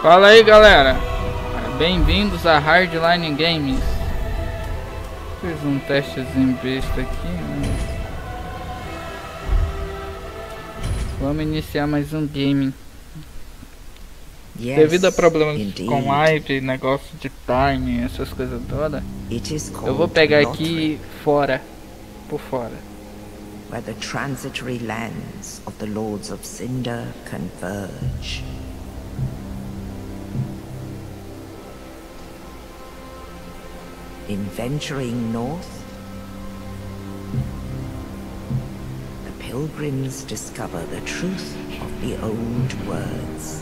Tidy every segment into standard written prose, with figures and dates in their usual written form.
Fala aí, galera. Bem-vindos a Hardline Games. Fiz um testezinho besta aqui, mas... Vamos iniciar mais um game. Devido a problemas com live, negócio de time, essas coisas todas, eu vou pegar aqui fora, por fora. Where the transitory lands of the Lords of Cinder converge. In venturing north, the pilgrims discover the truth of the old words.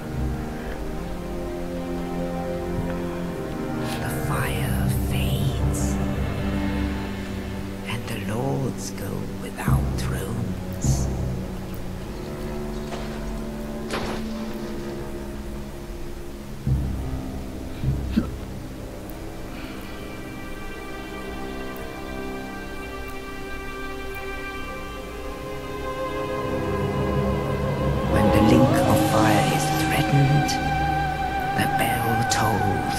The fire fades, and the lords go without thrones. When the link of fire is threatened, the bell tolls,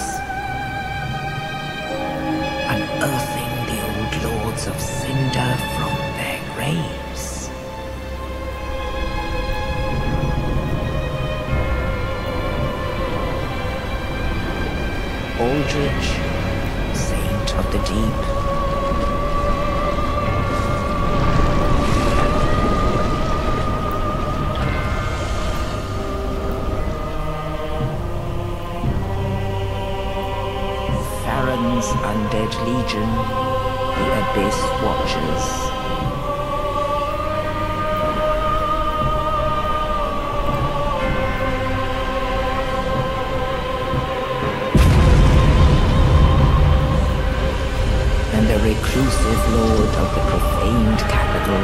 unearthing the old lords of Cinder from their graves. Aldrich, saint of the deep, Farron's undead legion, the Abyss Watchers. And the reclusive lord of the profaned capital.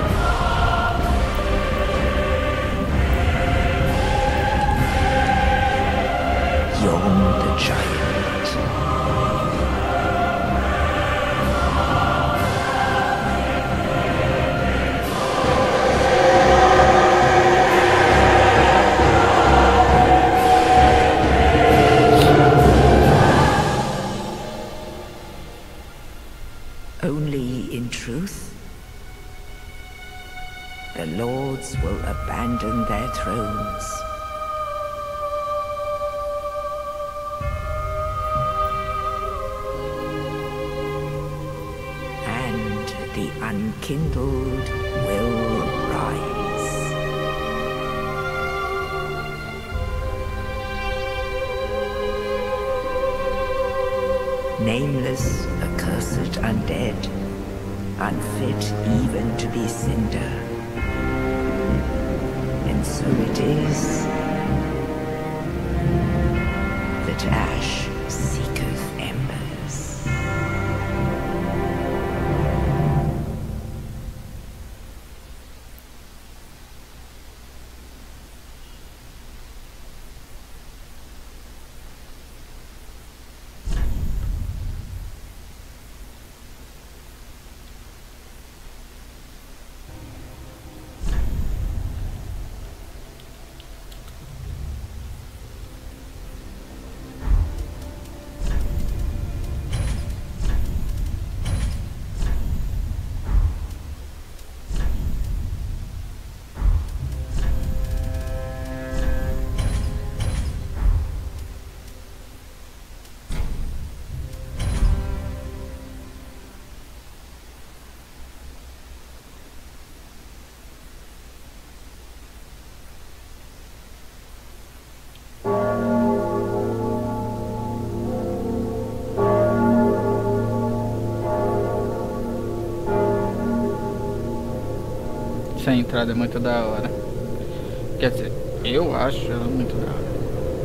Yon the giant. Only in truth, the lords will abandon their thrones. And the unkindled will rise. Nameless, accursed undead, unfit even to be cinder. And so it is that ash seeketh embers. Essa entrada é muito da hora. Quer dizer, eu acho ela muito da hora.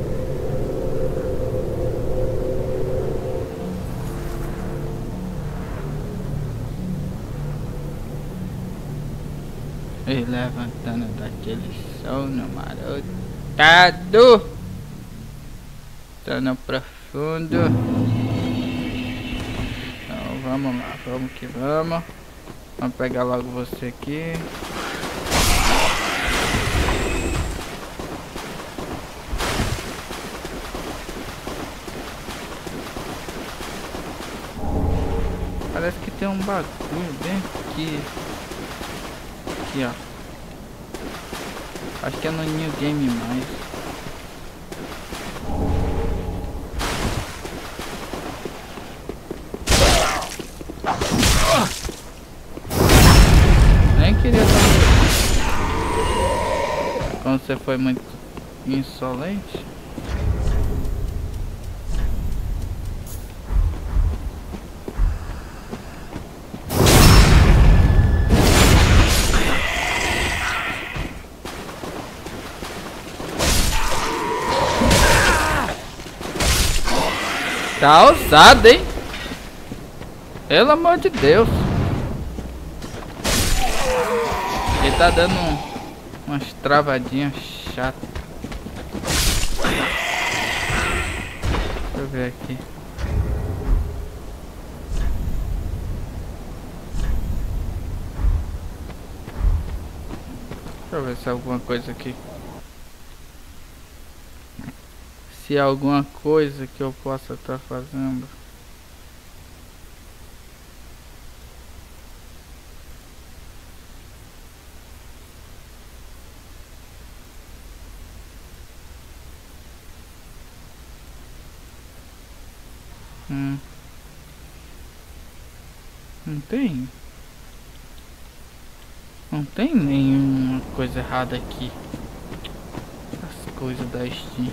E levantando daquele sono marotado, sono profundo. Então vamos lá, vamos que vamos. Vamos pegar logo você aqui. um bagulho bem aqui. Aqui, ó. Acho que é no New Game mais. Nem queria saber. Quando você foi muito insolente. Tá ousado, hein? Pelo amor de Deus. Ele tá dando umas travadinhas chatas. Deixa eu ver aqui. Deixa eu ver se é alguma coisa aqui. Se há alguma coisa que eu possa estar fazendo. Não tem nenhuma coisa errada aqui. As coisas da Steam.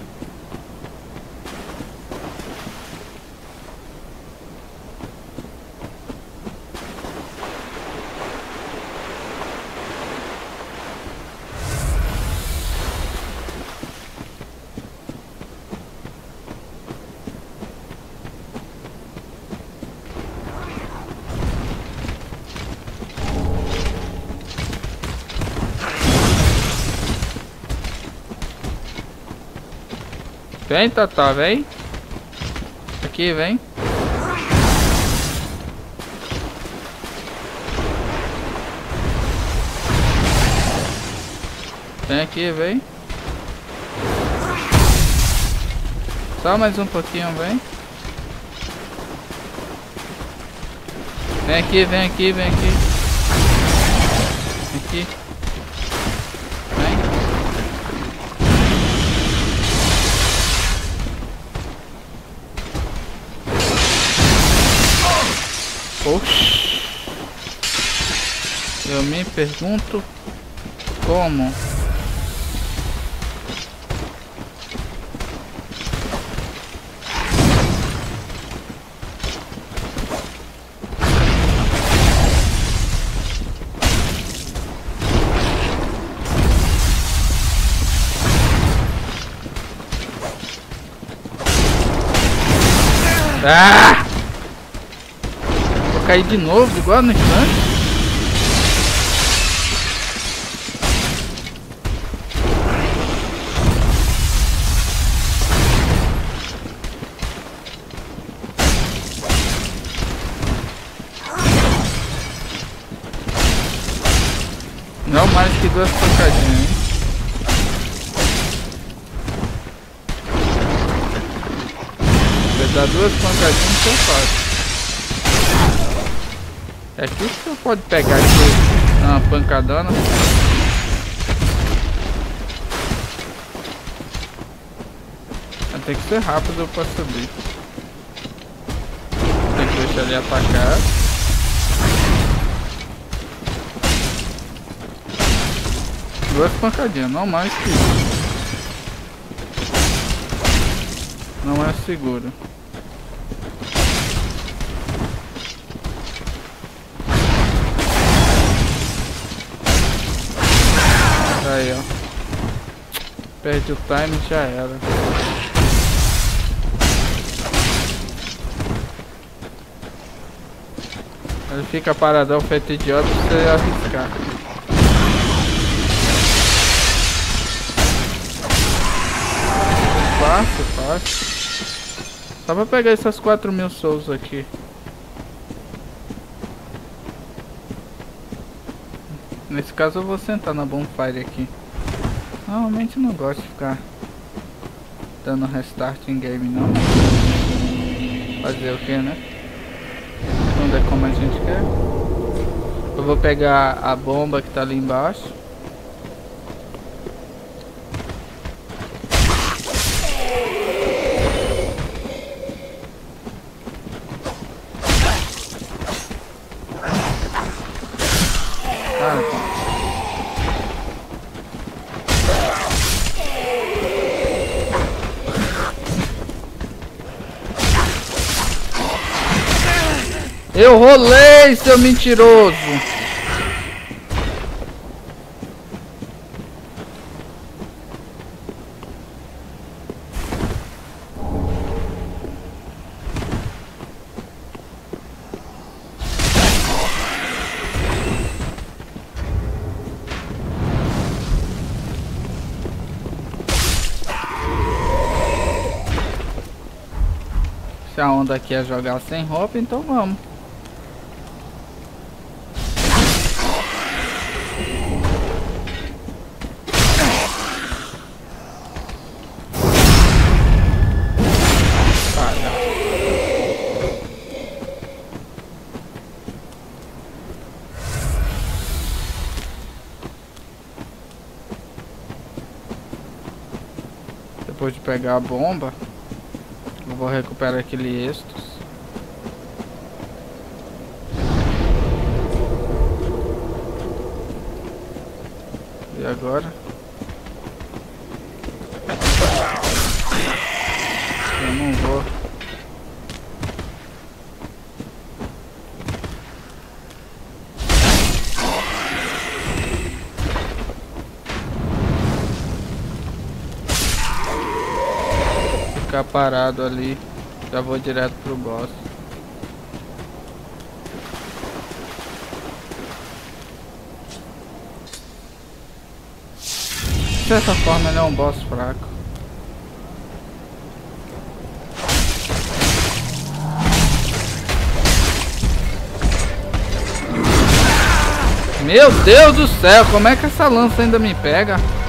Vem, Tata, vem. Aqui, vem. Vem aqui, vem. Só mais um pouquinho, vem. Vem aqui, vem aqui, vem aqui. Aqui. Oxi. Eu me pergunto como. Ah! Cair de novo, igual no instante. Não mais que 2 pancadinhas, hein? Você dá 2 pancadinhas, então fácil. É aqui que você pode pegar aqui uma pancadona. Tem que ser rápido pra subir. Tem que deixar ele atacar. Duas pancadinhas, não mais que isso. Não é seguro. Aí, ó. Perde o time e já era. Ele fica paradão feito idiota pra você arriscar. Fácil, fácil. Só pra pegar essas 4.000 souls aqui. Nesse caso eu vou sentar na bonfire aqui. Normalmente eu não gosto de ficar dando restart em game não. Fazer o que, né? onde é como a gente quer. Eu vou pegar a bomba que tá ali embaixo. Eu rolei, seu mentiroso! Se a onda aqui é jogar sem roupa, então vamos. Depois de pegar a bomba, eu vou recuperar aquele êxito. E agora? Eu não vou. Ficar parado ali. Já vou direto pro boss. De certa forma ele é um boss fraco. Meu Deus do céu, como é que essa lança ainda me pega?